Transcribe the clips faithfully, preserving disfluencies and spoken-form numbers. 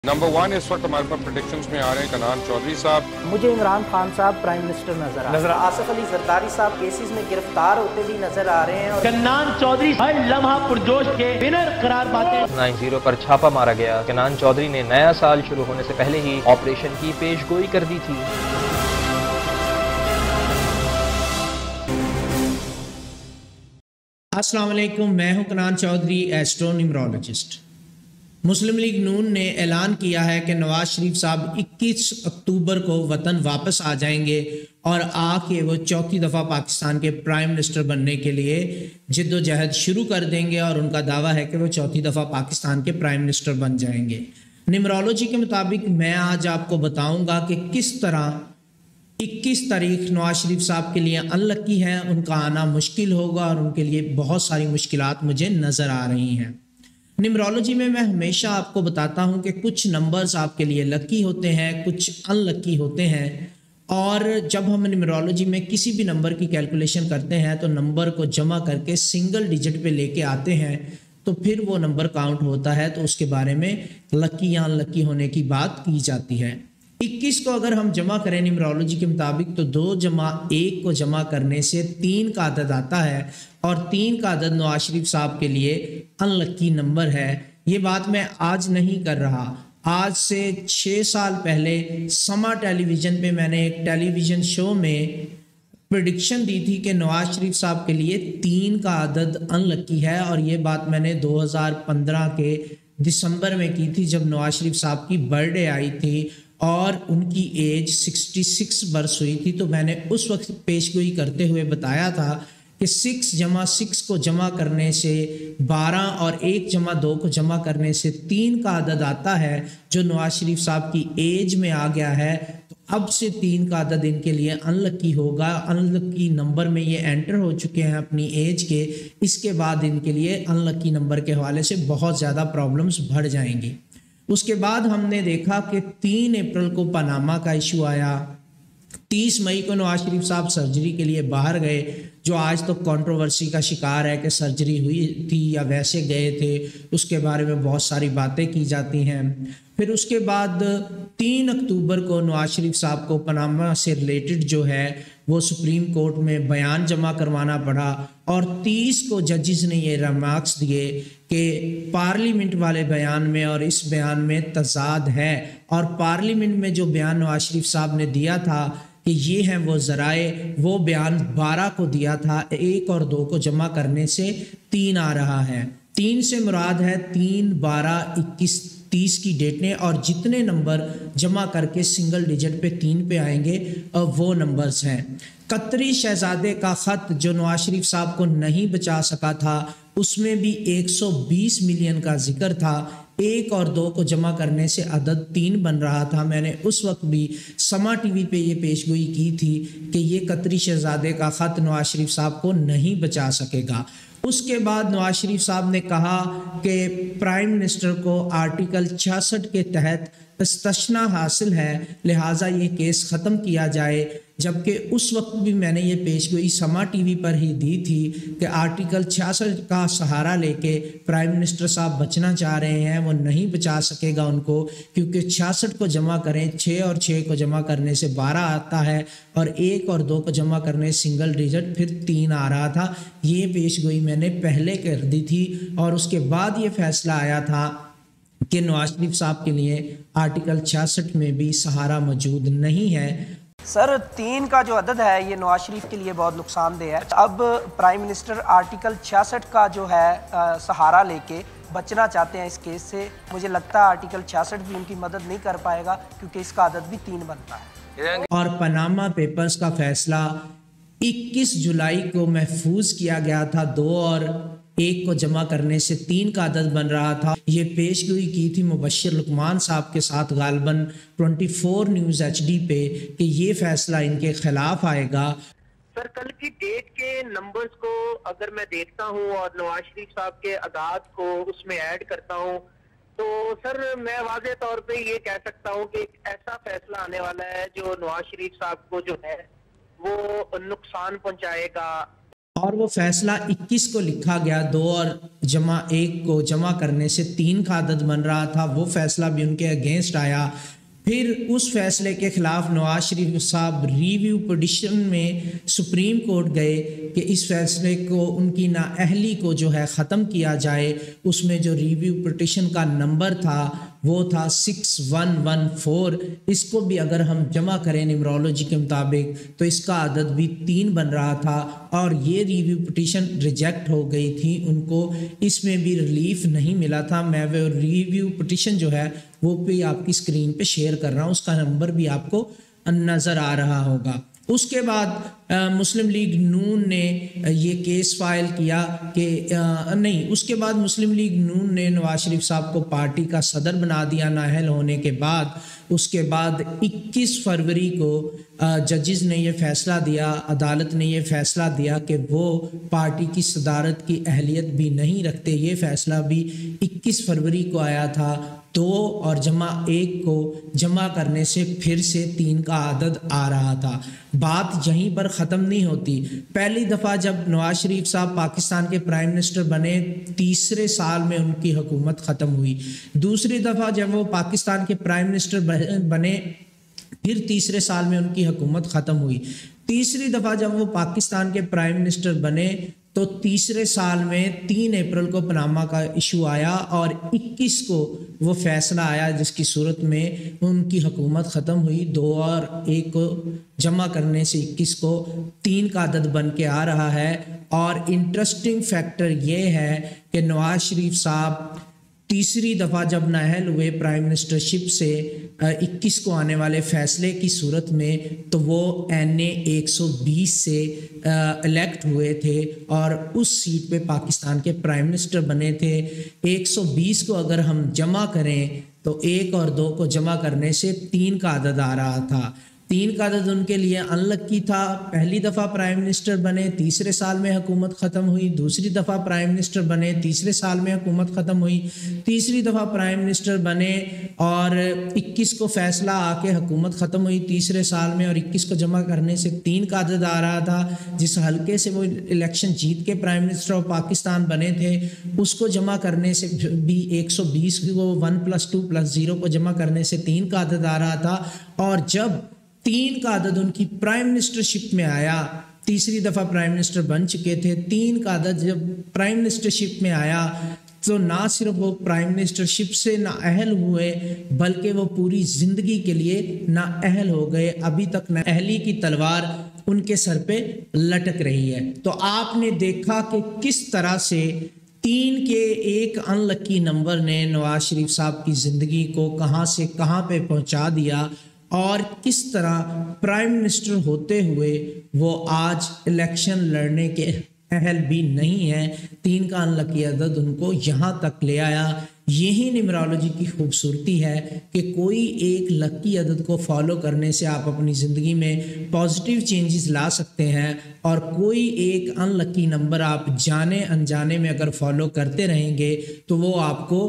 Number one اس وقت ہمارے پاس predictions میں آ رہے ہیں کنان چودھری صاحب. مجھے عمران خان صاحب پرائم منسٹر نظر آ رہے ہیں. آصف علی زرداری صاحب کیسز میں گرفتار ہوتے بھی نظر آ رہے ہیں. اور کنان چودھری ہر لمحہ پرجوش کے ونر قرار پاتے. نائن زیرو پر چھاپا مارا گیا. کنان چودھری نے نیا سال شروع ہونے سے پہلے ہی آپریشن کی پیش گوئی کر دی تھی. السلام علیکم، میں ہوں کنان چودھری، ایسٹرو نیمرولوجسٹ. مسلم لیگ نون نے اعلان کیا ہے کہ نواز شریف صاحب اکیس اکتوبر کو وطن واپس آ جائیں گے اور آ کے وہ چوتھی دفعہ پاکستان کے پرائم منسٹر بننے کے لیے جد و جہد شروع کر دیں گے، اور ان کا دعویٰ ہے کہ وہ چوتھی دفعہ پاکستان کے پرائم منسٹر بن جائیں گے. نیمرولوجی کے مطابق میں آج آپ کو بتاؤں گا کہ کس طرح اکیس تاریخ نواز شریف صاحب کے لیے ان لکی ہے، ان کا آنا مشکل ہوگا اور ان کے لیے بہت ساری مشکلات مجھے نظر آ رہی ہیں. نیمرولوجی میں میں ہمیشہ آپ کو بتاتا ہوں کہ کچھ نمبرز آپ کے لیے لکی ہوتے ہیں، کچھ ان لکی ہوتے ہیں، اور جب ہم نیمرولوجی میں کسی بھی نمبر کی کیلکولیشن کرتے ہیں تو نمبر کو جمع کر کے سنگل ڈیجٹ پہ لے کے آتے ہیں تو پھر وہ نمبر کاؤنٹ ہوتا ہے، تو اس کے بارے میں لکی یا ان لکی ہونے کی بات کی جاتی ہے. اکیس کو اگر ہم جمع کریں نیمرولوجی کے مطابق تو دو جمع ایک کو جمع کرنے سے تین کا عدد آتا ہے، اور تین کا عدد نواز شریف صاحب کے لیے ان لکی نمبر ہے. یہ بات میں آج نہیں کر رہا، آج سے چھ سال پہلے سما ٹیلی ویژن پہ میں نے ایک ٹیلی ویژن شو میں پریڈکشن دی تھی کہ نواز شریف صاحب کے لیے تین کا عدد ان لکی ہے، اور یہ بات میں نے دو ہزار پندرہ کے دسمبر میں کی تھی جب نواز شریف صاحب کی برتھ ڈے آئی تھی اور ان کی ایج سکسٹی سکس برس ہوئی تھی. تو میں نے اس وقت پیش گوئی کرتے ہوئے بتایا تھا کہ سکس جمع سکس کو جمع کرنے سے بارہ اور ایک جمع دو کو جمع کرنے سے تین کا عدد آتا ہے جو نواز شریف صاحب کی ایج میں آ گیا ہے. تو اب سے تین کا عدد ان کے لیے ان لکی ہوگا. ان لکی نمبر میں یہ انٹر ہو چکے ہیں اپنی ایج کے، اس کے بعد ان کے لیے ان لکی نمبر کے حوالے سے بہت زیادہ پرابلمز بڑھ جائیں گی. اس کے بعد ہم نے دیکھا کہ تین اپریل کو پاناما کا ایشو آیا. تیس مئی کو نواز شریف صاحب سرجری کے لیے باہر گئے، جو آج تو کنٹروورسی کا شکار ہے کہ سرجری ہوئی تھی یا ویسے گئے تھے، اس کے بارے میں بہت ساری باتیں کی جاتی ہیں. پھر اس کے بعد تین اکتوبر کو نواز شریف صاحب کو پاناما سے ریلیٹڈ جو ہے وہ سپریم کورٹ میں بیان جمع کروانا پڑا، اور تیس کو ججز نے یہ ریمارکس دیے کہ پارلیمنٹ والے بیان میں اور اس بیان میں تضاد ہے، اور پارلیمنٹ میں جو بیان نواز شریف صاحب نے دیا تھا کہ یہ ہیں وہ ذرائع، وہ بیان بارہ کو دیا تھا، ایک اور دو کو جمع کرنے سے تین آ رہا ہے. تین سے مراد ہے تین بارہ اکیس تیس کی ڈیٹ نے، اور جتنے نمبر جمع کر کے سنگل ڈیجٹ پہ تین پہ آئیں گے اور وہ نمبرز ہیں. قطری شہزادے کا خط جو نواز شریف صاحب کو نہیں بچا سکا تھا، اس میں بھی ایک سو بیس ملین کا ذکر تھا. ایک اور دو کو جمع کرنے سے عدد تین بن رہا تھا. میں نے اس وقت بھی سما ٹی وی پہ یہ پیش گوئی کی تھی کہ یہ قطری شہزادے کا خط نواز شریف صاحب کو نہیں بچا سکے گا. اس کے بعد نواز شریف صاحب نے کہا کہ پرائم منسٹر کو آرٹیکل چھیاسٹھ کے تحت استثنا حاصل ہے، لہٰذا یہ کیس ختم کیا جائے. جبکہ اس وقت بھی میں نے یہ پیش گوئی سما ٹی وی پر ہی دی تھی کہ آرٹیکل چھیاسٹھ کا سہارا لے کے پرائم منسٹر صاحب بچنا چاہ رہے ہیں، وہ نہیں بچا سکے گا ان کو، کیونکہ چھیاسٹھ کو جمع کریں، چھ اور چھ کو جمع کرنے سے بارہ آتا ہے، اور ایک اور دو کو جمع کرنے سنگل ڈیجٹ پھر تین آ رہا تھا. یہ پیش گوئی میں نے پہلے کر دی تھی، اور اس کے بعد یہ فیصلہ آیا تھا کہ نواز شریف صاحب کے لیے آرٹیکل چھیاسٹھ میں بھی سہارا موجود نہیں ہے. سر تین کا جو عدد ہے یہ نواز شریف کے لیے بہت نقصان دہ ہے. اب پرائم منسٹر آرٹیکل چھیاسٹھ کا جو ہے سہارا لے کے بچنا چاہتے ہیں اس کیس سے. مجھے لگتا ہے آرٹیکل چھیاسٹھ بھی ان کی مدد نہیں کر پائے گا، کیونکہ اس کا عدد بھی تین بنتا ہے. اور پاناما پیپرز کا فیصلہ اکیس جولائی کو محفوظ کیا گیا تھا، دو اور ایک کو جمع کرنے سے تین کا عدد بن رہا تھا. یہ پیش گوئی کی تھی مبشر لقمان صاحب کے ساتھ غالباً چوبیس نیوز ایچ ڈی پہ کہ یہ فیصلہ ان کے خلاف آئے گا. سر کل کی ڈیٹ کے نمبرز کو اگر میں دیکھتا ہوں اور نواز شریف صاحب کے اعداد کو اس میں ایڈ کرتا ہوں تو سر میں واضح طور پہ یہ کہہ سکتا ہوں کہ ایک ایسا فیصلہ آنے والا ہے جو نواز شریف صاحب کو جو ہے وہ نقصان پہنچائے گا. اور وہ فیصلہ اکیس کو لکھا گیا، دو اور جمع ایک کو جمع کرنے سے تین کا عدد بن رہا تھا، وہ فیصلہ بھی ان کے اگینسٹ آیا۔ پھر اس فیصلے کے خلاف نواز شریف صاحب ریویو پٹیشن میں سپریم کورٹ گئے کہ اس فیصلے کو ان کی نااہلی کو جو ہے ختم کیا جائے۔ اس میں جو ریویو پٹیشن کا نمبر تھا وہ تھا سکس ون ون فور، اس کو بھی اگر ہم جمع کریں نمرولوجی کے مطابق تو اس کا عدد بھی تین بن رہا تھا، اور یہ ریویو پٹیشن ریجیکٹ ہو گئی تھی، ان کو اس میں بھی ریلیف نہیں ملا تھا۔ میں وہ ریویو پٹیشن جو ہے وہ بھی آپ کی اسکرین پہ شیئر کر رہا ہوں، اس کا نمبر بھی آپ کو نظر آ رہا ہوگا۔ اس کے بعد مسلم لیگ نون نے یہ کیس فائل کیا کہ نہیں اس کے بعد مسلم لیگ نون نے نواز شریف صاحب کو پارٹی کا صدر بنا دیا نااہل ہونے کے بعد۔ اس کے بعد اکیس فروری کو ججز نے یہ فیصلہ دیا، عدالت نے یہ فیصلہ دیا کہ وہ پارٹی کی صدارت کی اہلیت بھی نہیں رکھتے۔ یہ فیصلہ بھی اکیس فروری کو آیا تھا۔ دو اور جمع ایک کو جمع کرنے سے پھر سے تین کا عدد آ رہا تھا۔ بات یہیں پر ختم نہیں ہوتی۔ پہلی دفعہ جب نواز شریف صاحب پاکستان کے پرائم منسٹر بنے، تیسرے سال میں ان کی حکومت ختم ہوئی۔ دوسری دفعہ جب وہ پاکستان کے پرائم منسٹر بنے، پھر تیسرے سال میں ان کی حکومت ختم ہوئی۔ تیسری دفعہ جب وہ پاکستان کے پرائم منسٹر بنے تو تیسرے سال میں تین اپریل کو پاناما کا ایشو آیا اور اکیس کو وہ فیصلہ آیا جس کی صورت میں ان کی حکومت ختم ہوئی۔ دو اور ایک کو جمع کرنے سے اکیس کو تین کا عدد بن کے آ رہا ہے۔ اور انٹرسٹنگ فیکٹر یہ ہے کہ نواز شریف صاحب تیسری دفعہ جب نااہل ہوئے پرائم منسٹرشپ سے اکیس کو آنے والے فیصلے کی صورت میں، تو وہ این اے ایک سو بیس سے الیکٹ ہوئے تھے اور اس سیٹ پہ پاکستان کے پرائم منسٹر بنے تھے۔ ایک سو بیس کو اگر ہم جمع کریں تو ایک اور دو کو جمع کرنے سے تین کا عدد آ رہا تھا۔ تین کا عدد ان کے لیے ان لکی تھا۔ پہلی دفعہ پرائم منسٹر بنے، تیسرے سال میں حکومت ختم ہوئی۔ دوسری دفعہ پرائم منسٹر بنے، تیسرے سال میں حکومت ختم ہوئی۔ تیسری دفعہ پرائم منسٹر بنے اور اکیس کو فیصلہ آ کے حکومت ختم ہوئی تیسرے سال میں، اور اکیس کو جمع کرنے سے تین کا عدد آ رہا تھا۔ جس حلقے سے وہ الیکشن جیت کے پرائم منسٹر آف پاکستان بنے تھے، اس کو جمع کرنے سے بھی ایک سو بیس کو one plus two plus zero کو جمع کرنے سے تین کا عدد آ رہا تھا۔ اور جب تین کا عدد ان کی پرائم منسٹرشپ میں آیا، تیسری دفعہ پرائم منسٹر بن چکے تھے، تین کا عدد جب پرائم منسٹرشپ میں آیا تو نہ صرف وہ پرائم منسٹرشپ سے نااہل ہوئے بلکہ وہ پوری زندگی کے لیے نااہل ہو گئے۔ ابھی تک نااہلی کی تلوار ان کے سر پہ لٹک رہی ہے۔ تو آپ نے دیکھا کہ کس طرح سے تین کے ایک ان لکی نمبر نے نواز شریف صاحب کی زندگی کو کہاں سے کہاں پہ پہنچا دیا، اور کس طرح پرائم منسٹر ہوتے ہوئے وہ آج الیکشن لڑنے کے اہل بھی نہیں ہیں۔ تین کا ان لکی عدد ان کو یہاں تک لے آیا۔ یہی نمرولوجی کی خوبصورتی ہے کہ کوئی ایک لکی عدد کو فالو کرنے سے آپ اپنی زندگی میں پازیٹیو چینجز لا سکتے ہیں، اور کوئی ایک ان لکی نمبر آپ جانے انجانے میں اگر فالو کرتے رہیں گے تو وہ آپ کو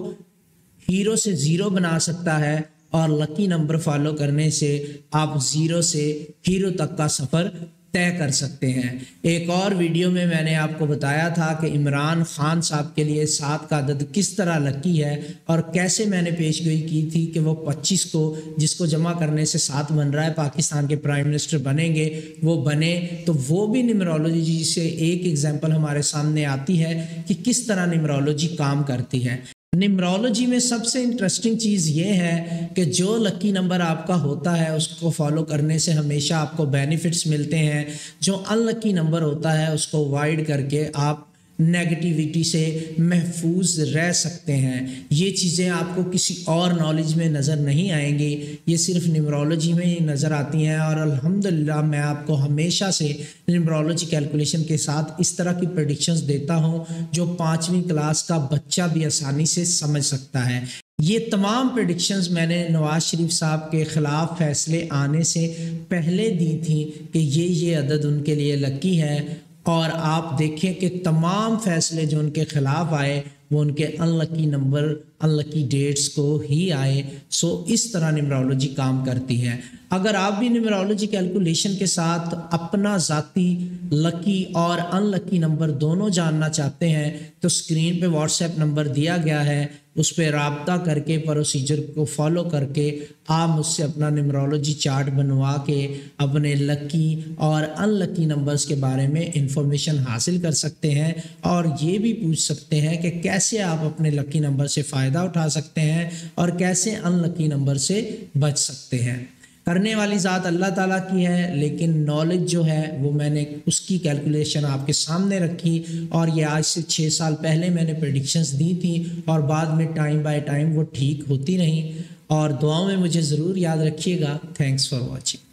ہیرو سے زیرو بنا سکتا ہے، اور لکی نمبر فالو کرنے سے آپ زیرو سے ہیرو تک کا سفر طے کر سکتے ہیں۔ ایک اور ویڈیو میں میں نے آپ کو بتایا تھا کہ عمران خان صاحب کے لیے سات کا عدد کس طرح لکی ہے، اور کیسے میں نے پیش گوئی کی تھی کہ وہ پچیس کو جس کو جمع کرنے سے سات بن رہا ہے پاکستان کے پرائم منسٹر بنیں گے، وہ بنے۔ تو وہ بھی نمرولوجی سے ایک ایگزامپل ہمارے سامنے آتی ہے کہ کس طرح نمرولوجی کام کرتی ہے۔ نمرولوجی میں سب سے انٹرسٹنگ چیز یہ ہے کہ جو لکی نمبر آپ کا ہوتا ہے اس کو فالو کرنے سے ہمیشہ آپ کو بینیفٹس ملتے ہیں۔ جو ان لکی نمبر ہوتا ہے اس کو اوائڈ کر کے آپ نیگیٹیوٹی سے محفوظ رہ سکتے ہیں۔ یہ چیزیں آپ کو کسی اور نالج میں نظر نہیں آئیں گی، یہ صرف نمرولوجی میں ہی نظر آتی ہیں۔ اور الحمدللہ میں آپ کو ہمیشہ سے نمرولوجی کیلکولیشن کے ساتھ اس طرح کی پریڈکشنز دیتا ہوں جو پانچویں کلاس کا بچہ بھی آسانی سے سمجھ سکتا ہے۔ یہ تمام پریڈکشنز میں نے نواز شریف صاحب کے خلاف فیصلے آنے سے پہلے دی تھیں کہ یہ یہ عدد ان کے لیے لکی ہے، اور آپ دیکھیں کہ تمام فیصلے جو ان کے خلاف آئے وہ ان کے ان لکی نمبر ان لکی ڈیٹس کو ہی آئے. سو اس طرح نیمرولوجی کام کرتی ہے. اگر آپ بھی نیمرولوجی کیلکولیشن کے ساتھ اپنا ذاتی لکی اور ان لکی نمبر دونوں جاننا چاہتے ہیں تو اسکرین پہ واٹس ایپ نمبر دیا گیا ہے, اس پہ رابطہ کر کے پروسیجر کو فالو کر کے آپ مجھ سے اپنا نیمرولوجی چارٹ بنوا کے اپنے لکی اور ان لکی نمبرز کے بارے میں انفارمیشن حاصل کر سکتے ہیں, اور یہ بھی پوچھ سکتے ہیں کہ کیسے آپ اپنے لکی نمبر سے فائدہ اٹھا سکتے ہیں اور کیسے ان لکی نمبر سے بچ سکتے ہیں. کرنے والی ذات اللہ تعالیٰ کی ہے, لیکن نالج جو ہے وہ میں نے اس کی کیلکولیشن آپ کے سامنے رکھی, اور یہ آج سے چھ سال پہلے میں نے پریڈکشنز دی تھی اور بعد میں ٹائم بائی ٹائم وہ ٹھیک ہوتی رہیں. اور دعاؤں میں مجھے ضرور یاد رکھیے گا. Thanks for watching.